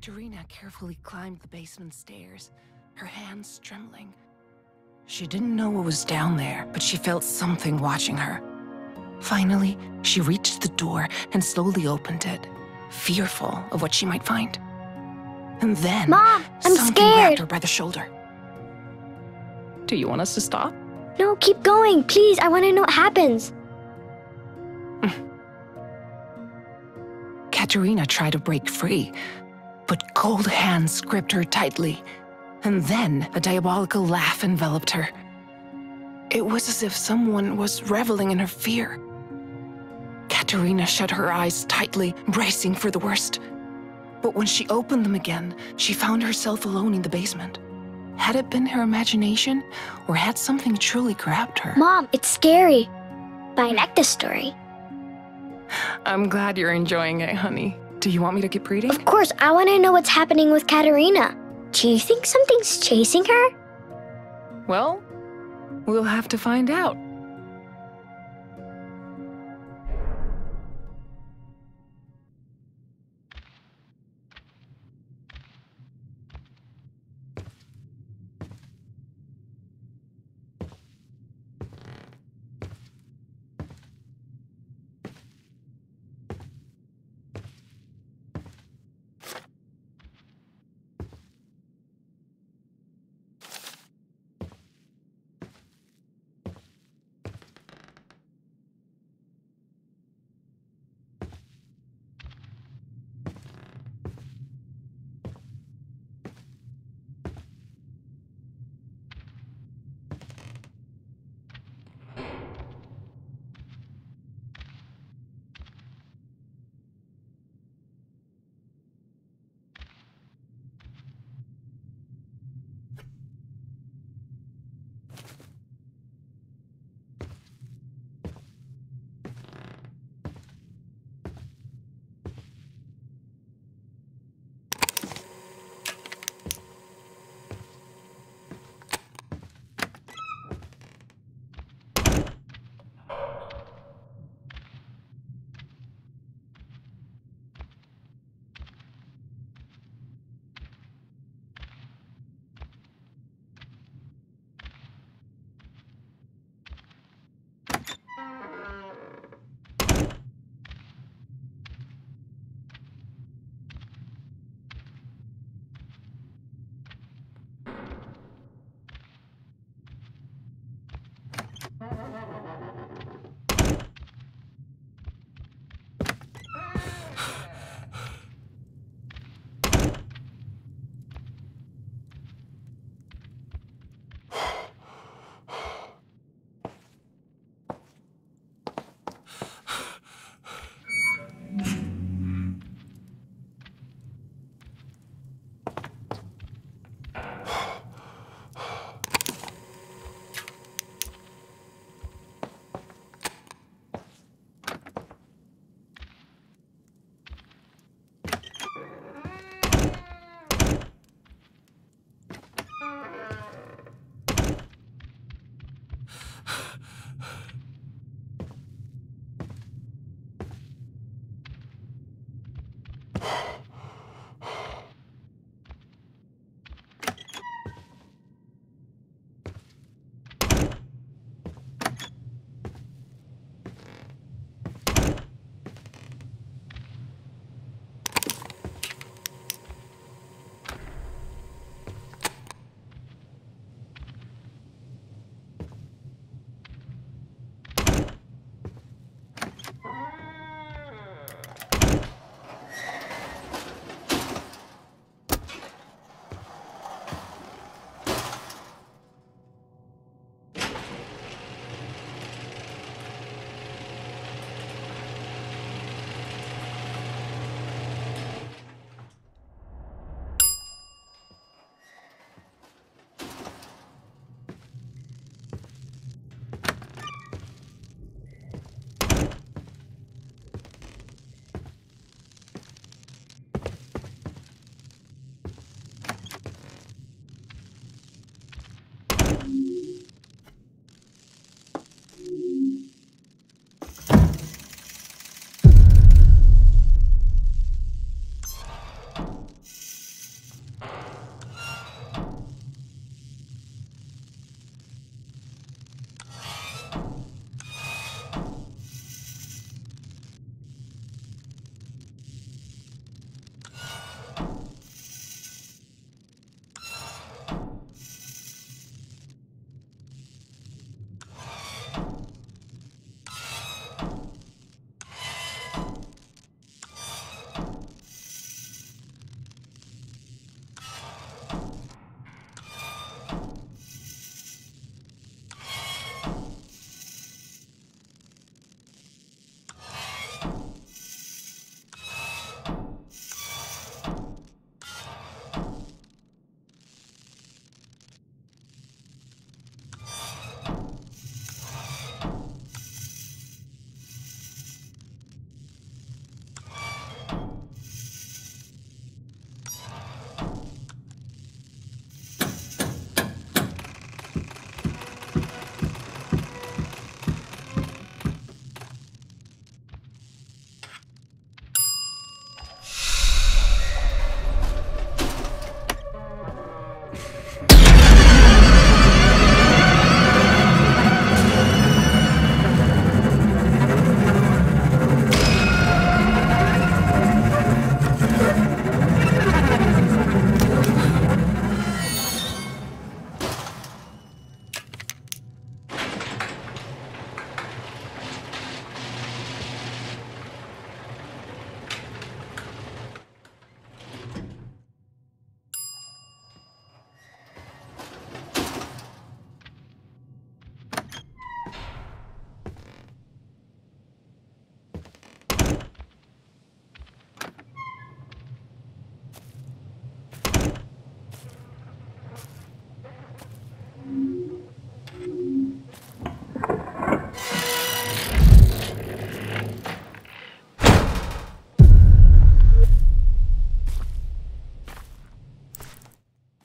Katerina carefully climbed the basement stairs, her hands trembling. She didn't know what was down there, but she felt something watching her. Finally, she reached the door and slowly opened it, fearful of what she might find. And then, Mom, I'm something scared. grabbed her by the shoulder. Do you want us to stop? No, keep going, please. I want to know what happens. Katerina tried to break free, but cold hands gripped her tightly, and then a diabolical laugh enveloped her. It was as if someone was reveling in her fear. Katerina shut her eyes tightly, bracing for the worst. But when she opened them again, she found herself alone in the basement. Had it been her imagination, or had something truly grabbed her? Mom, it's scary. But I like this story. I'm glad you're enjoying it, honey. Do you want me to keep reading? Of course, I want to know what's happening with Katerina. Do you think something's chasing her? Well, we'll have to find out.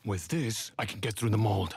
With this, I can get through the mold.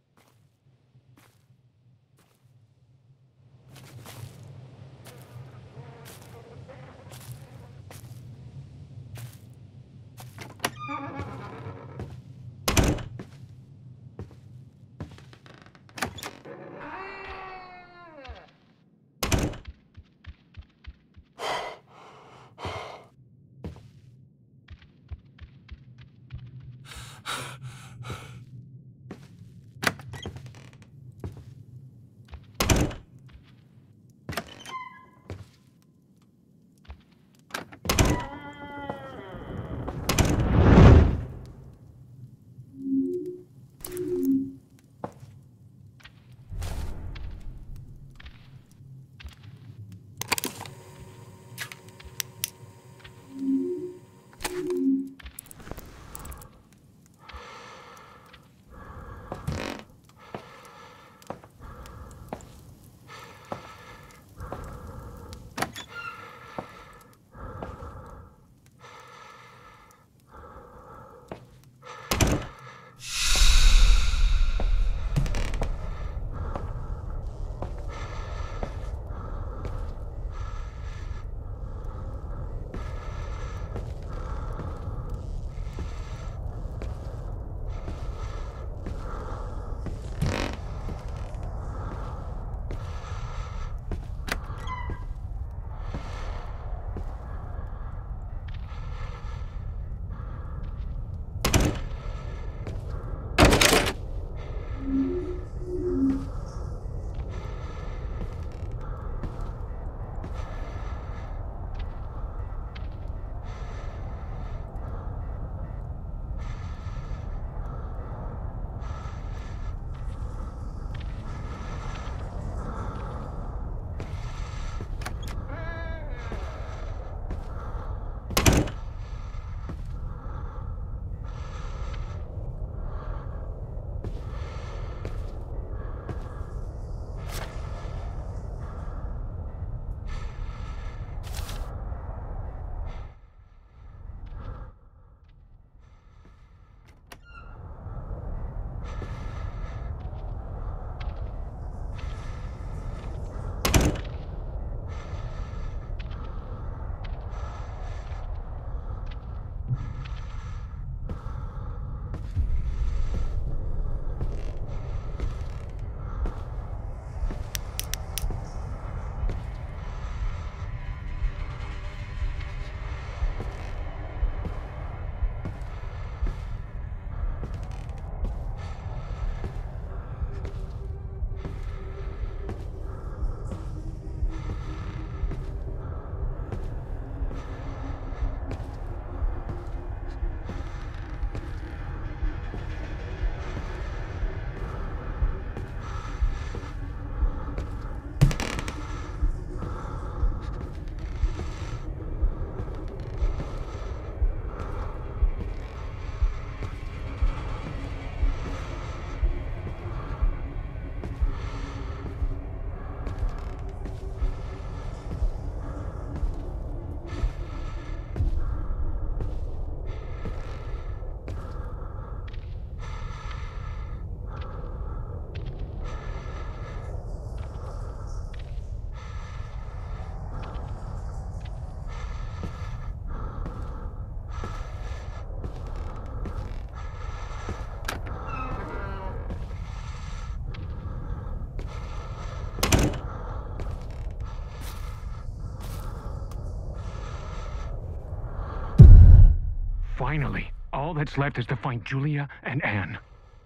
Finally, all that's left is to find Julia and Anne.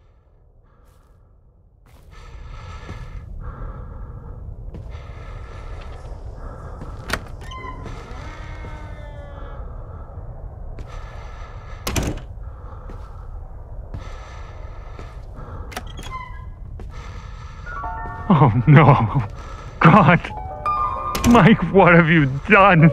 Oh no! God! Mike, what have you done?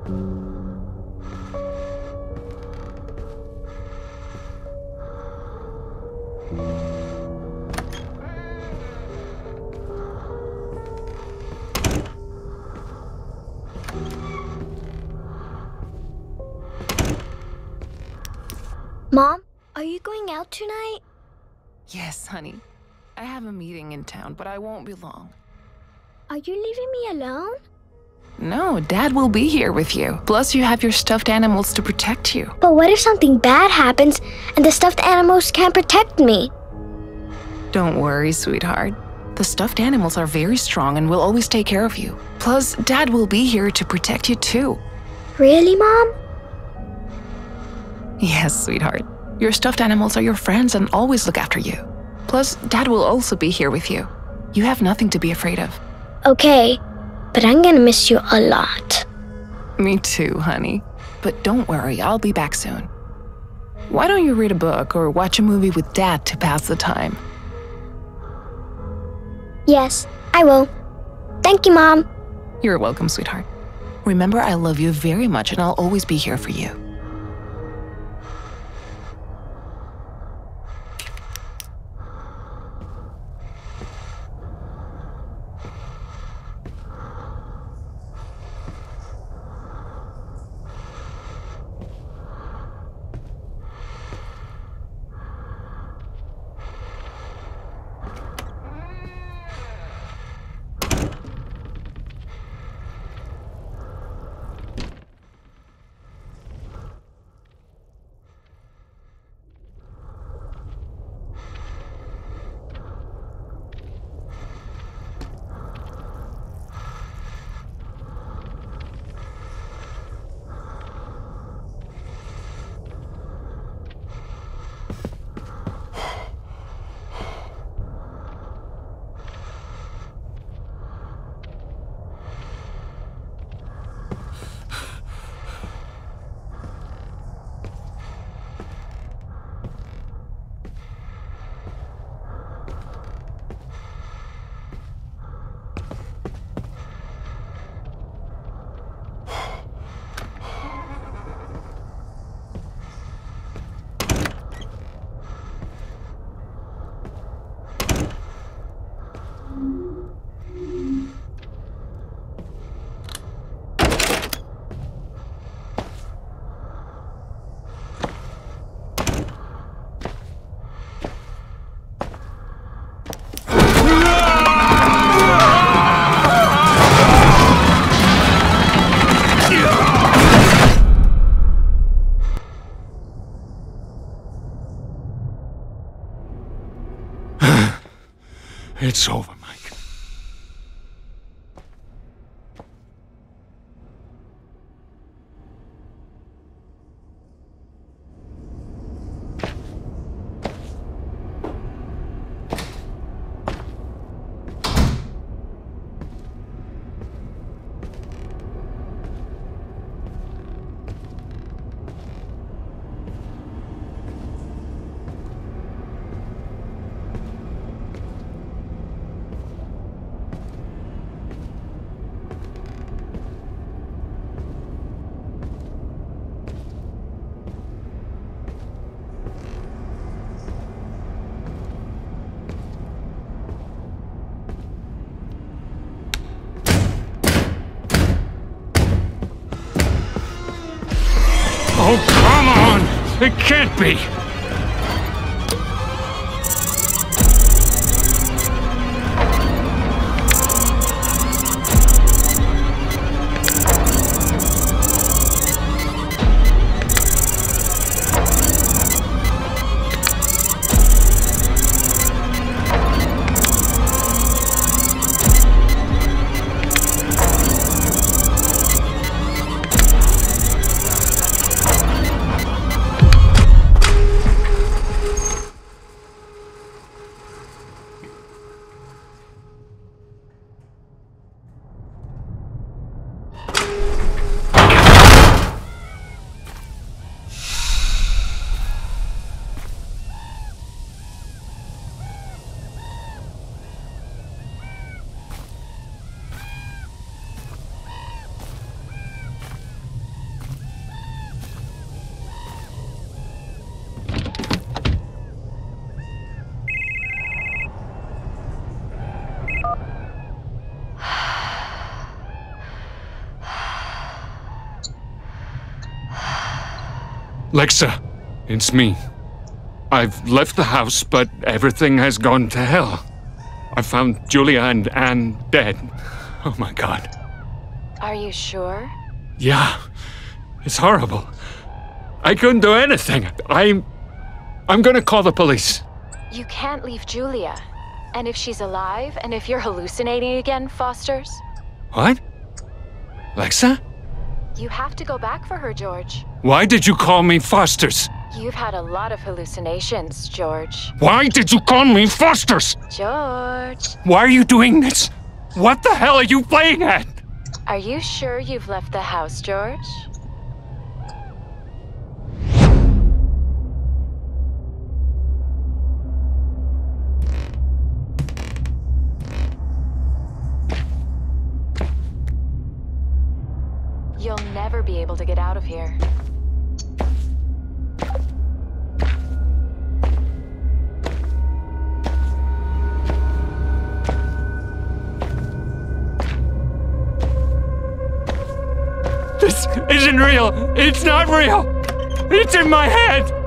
Mom, are you going out tonight? Yes, honey. I have a meeting in town, but I won't be long. Are you leaving me alone? No, Dad will be here with you. Plus, you have your stuffed animals to protect you. But what if something bad happens and the stuffed animals can't protect me? Don't worry, sweetheart. The stuffed animals are very strong and will always take care of you. Plus, Dad will be here to protect you too. Really, Mom? Yes, sweetheart. Your stuffed animals are your friends and always look after you. Plus, Dad will also be here with you. You have nothing to be afraid of. Okay, but I'm gonna miss you a lot. Me too, honey. But don't worry, I'll be back soon. Why don't you read a book or watch a movie with Dad to pass the time? Yes, I will. Thank you, Mom. You're welcome, sweetheart. Remember, I love you very much and I'll always be here for you. It's over, Mike. Oh, come on! It can't be! Lexa, it's me. I've left the house, but everything has gone to hell. I found Julia and Anne dead. Oh my God. Are you sure? Yeah, it's horrible. I couldn't do anything. I'm gonna call the police. You can't leave Julia. And if she's alive, and if you're hallucinating again, Fosters? What? Lexa? You have to go back for her, George. Why did you call me Fosters? You've had a lot of hallucinations, George. Why did you call me Fosters? George! Why are you doing this? What the hell are you playing at? Are you sure you've left the house, George? You'll never be able to get out of here. This isn't real. It's not real. It's in my head.